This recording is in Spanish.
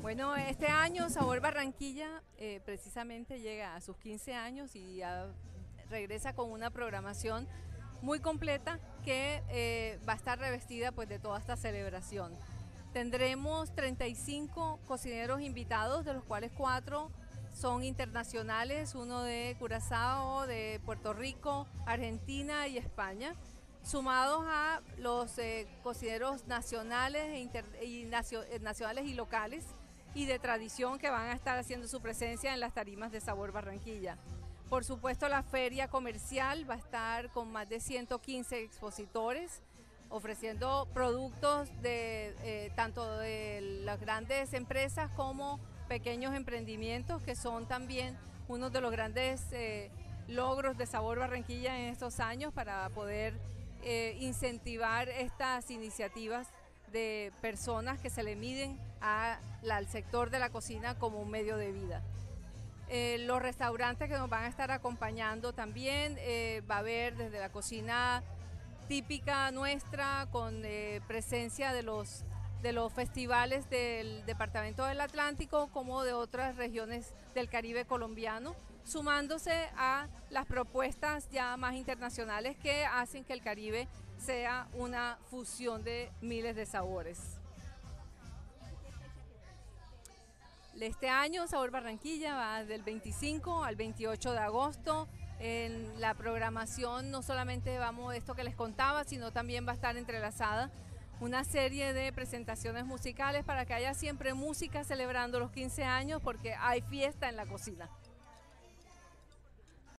Bueno, este año Sabor Barranquilla precisamente llega a sus 15 años y ya regresa con una programación muy completa que va a estar revestida pues de toda esta celebración. Tendremos 35 cocineros invitados, de los cuales 4 son internacionales, uno de Curazao, de Puerto Rico, Argentina y España, sumados a los cocineros nacionales nacionales y locales y de tradición que van a estar haciendo su presencia en las tarimas de Sabor Barranquilla. Por supuesto, la feria comercial va a estar con más de 115 expositores ofreciendo productos de tanto de las grandes empresas como pequeños emprendimientos, que son también uno de los grandes logros de Sabor Barranquilla en estos años para poder incentivar estas iniciativas de personas que se le miden al sector de la cocina como un medio de vida. Los restaurantes que nos van a estar acompañando también, va a haber desde la cocina típica nuestra con presencia de los festivales del Departamento del Atlántico como de otras regiones del Caribe colombiano, sumándose a las propuestas ya más internacionales que hacen que el Caribe sea una fusión de miles de sabores. Este año Sabor Barranquilla va del 25 al 28 de agosto. En la programación no solamente vamos esto que les contaba, sino también va a estar entrelazada una serie de presentaciones musicales para que haya siempre música celebrando los 15 años, porque hay fiesta en la cocina.